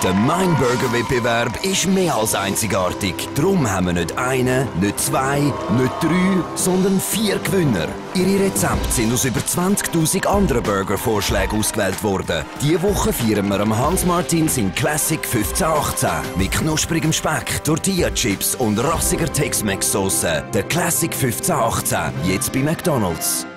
Der Mein Burger Wettbewerb ist mehr als einzigartig. Darum haben wir nicht einen, nicht zwei, nicht drei, sondern 4 Gewinner. Ihre Rezepte sind aus über 20.000 anderen Burgervorschlägen ausgewählt worden. Diese Woche feiern wir am Hans Martins in Classic 1518 mit knusprigem Speck, Tortilla-Chips und rassiger Tex-Mex-Sauce. Der Classic 1518, jetzt bei McDonald's.